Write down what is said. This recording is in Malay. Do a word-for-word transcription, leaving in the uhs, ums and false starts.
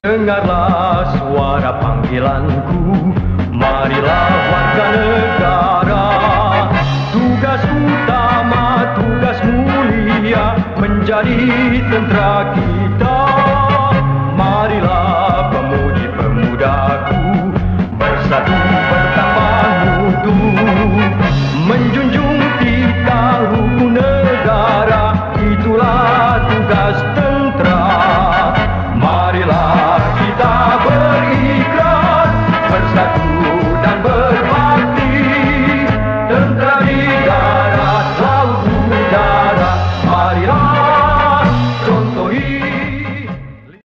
Dengarlah suara panggilanku, marilah warga negara. Tugas utama, tugas mulia menjadi tentera kita. Marilah pemudi-pemudaku bersatu bertambah mutu, menjunjung titah hukum negara, itulah tugas tentera. Marilah kita berikhlas, bersatu dan berbakti, tentera di darat.